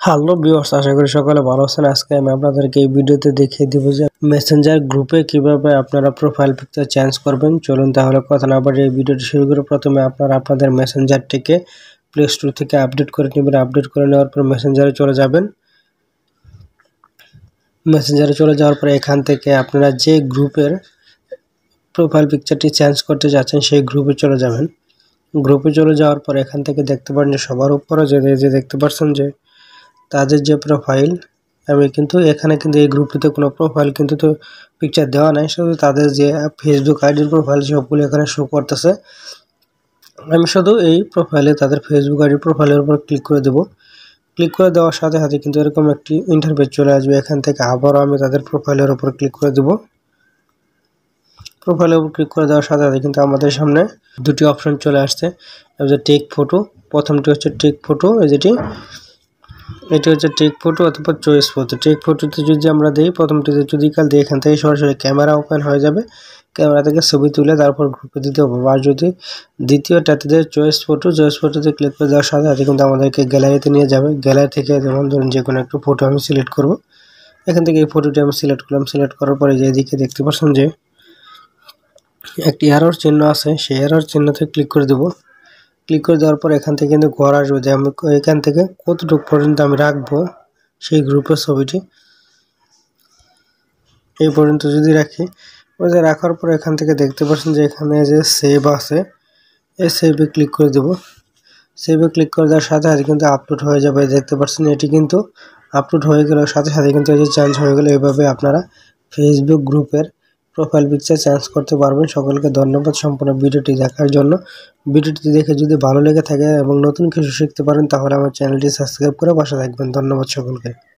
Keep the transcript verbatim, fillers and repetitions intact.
Hello viewers, আশা করি সকলে ভালো আছেন। আজকে আমি আপনাদেরকে এই ভিডিওতে দেখিয়ে দেব যে মেসেঞ্জার গ্রুপে কিভাবে আপনারা প্রোফাইল পিকচার চেঞ্জ করবেন। চলুন তাহলে কথা না বাড়িয়ে এই ভিডিওটি শুরু করে প্রথমে আপনারা আপনাদের মেসেঞ্জারটিকে প্লে স্টোর থেকে আপডেট করে নেবেন। আপডেট করে নেওয়ার পর মেসেঞ্জারে চলে যাবেন। মেসেঞ্জারে চলে যাওয়ার পরে এখান থেকে আপনারা যে গ্রুপের প্রোফাইল পিকচারটি চেঞ্জ করতে যাচ্ছেন সেই গ্রুপে চলে যাবেন। গ্রুপে চলে যাওয়ার পর এখান থেকে দেখতে পারেন যে সবার উপরে যে যে দেখতে পাচ্ছেন যে তাদের যে প্রোফাইল, আমি কিন্তু এখানে কিন্তু এই গ্রুপটিতে কোনো প্রোফাইল কিন্তু তো পিকচার দেওয়া নাই, শুধু তাদের যে ফেসবুক আইডির প্রোফাইল সবগুলো এখানে শো করতেছে। আমি শুধু এই প্রোফাইলে তাদের ফেসবুক আইডির প্রোফাইলের উপর ক্লিক করে দেব। ক্লিক করে দেওয়ার সাথে সাথে কিন্তু এরকম একটি ইন্টারফেস চলে আসবে। এখান থেকে আবারও আমি তাদের প্রোফাইলের উপর ক্লিক করে দেব। প্রোফাইলের উপর ক্লিক করে দেওয়ার সাথে সাথে কিন্তু আমাদের সামনে দুটি অপশন চলে আসছে। যে টেক ফটো, প্রথমটি হচ্ছে টেক ফটো, এই যেটি এটি হচ্ছে টেক ফটো অথবা চয়েস ফটো। টেক ফটোতে যদি আমরা দিই, প্রথমটিতে যদি কাল দিই এখান থেকে সরাসরি ক্যামেরা ওপেন হয়ে যাবে, ক্যামেরা থেকে ছবি তুলে তারপর গ্রুপে দিতে হবে। আর যদি দ্বিতীয়টাতে দেয় চয়েস ফটো, চয়েস ফটোতে ক্লিক করে দেওয়ার সাথে সাথে কিন্তু আমাদেরকে গ্যালারিতে নিয়ে যাবে। গ্যালারি থেকে যেমন ধরুন যে কোনো একটু ফটো আমি সিলেক্ট করব। এখান থেকে এই ফটোটি আমি সিলেক্ট করলাম। সিলেক্ট করার পরে যে এদিকে দেখতে পাচ্ছেন যে একটি এরর চিহ্ন আছে, সেই এরর চিহ্নতে ক্লিক করে দেব। ক্লিক করে দেওয়ার পর এখান থেকে কিন্তু ঘর আসবে যে আমি এখান থেকে কতটুকু পর্যন্ত আমি রাখবো সেই গ্রুপের ছবিটি। এই পর্যন্ত যদি রাখি, ওই যে রাখার পর এখান থেকে দেখতে পাচ্ছেন যে এখানে যে সেভ আছে, এই সেভে ক্লিক করে দেব। সেভে ক্লিক করে দেওয়ার সাথে সাথে কিন্তু আপলোড হয়ে যাবে। দেখতে পাচ্ছেন এটি কিন্তু আপলোড হয়ে গেল, সাথে সাথে কিন্তু এই যে চেঞ্জ হয়ে গেল। এইভাবে আপনারা ফেসবুক গ্রুপের প্রোফাইল পিকচার চেঞ্জ করতে পারবেন। সকলকে ধন্যবাদ সম্পূর্ণ ভিডিওটি দেখার জন্য। ভিডিওটি দেখে যদি ভালো লেগে থাকে এবং নতুন কিছু শিখতে পারেন তাহলে আমার চ্যানেলটি সাবস্ক্রাইব করে পাশে থাকবেন। ধন্যবাদ সকলকে।